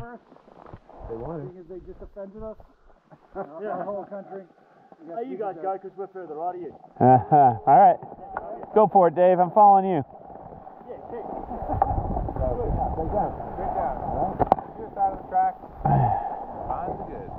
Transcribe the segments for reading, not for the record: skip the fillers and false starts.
Harris? They want it. Because they just offended us. Our whole country. Hey, you guys go because we're further right of you. All right. Go for it, Dave. I'm following you. Yeah, keep. Big down. Good down. All right. To the side of the track. Time's good.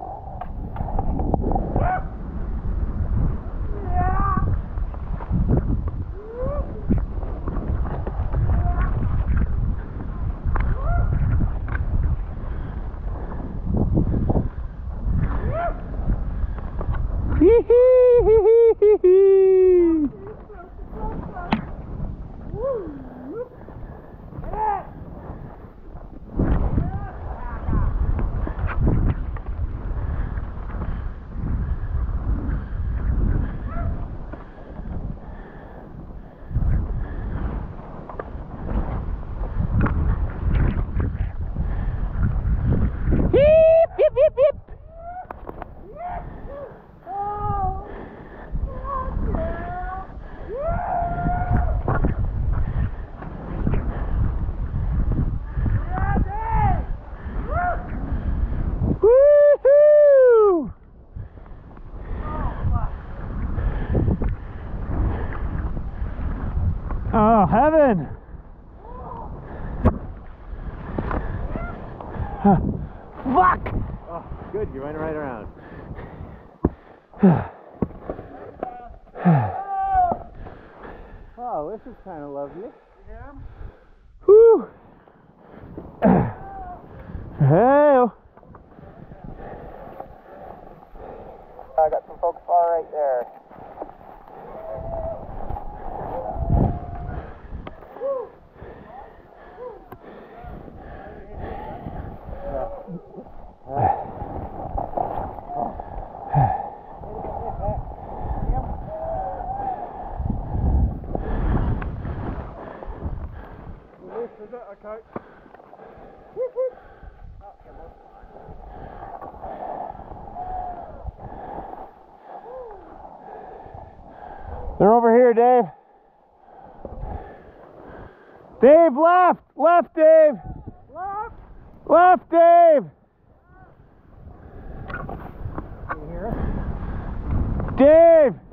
Oh, heaven! Fuck! Oh, good. You went right around. Oh, this is kind of lovely. Whew! Hey! I got some folks far right there. Is it? Okay. They're over here, Dave. Dave, left! Left, Dave! Left! Left, Dave! Can you hear us? Dave!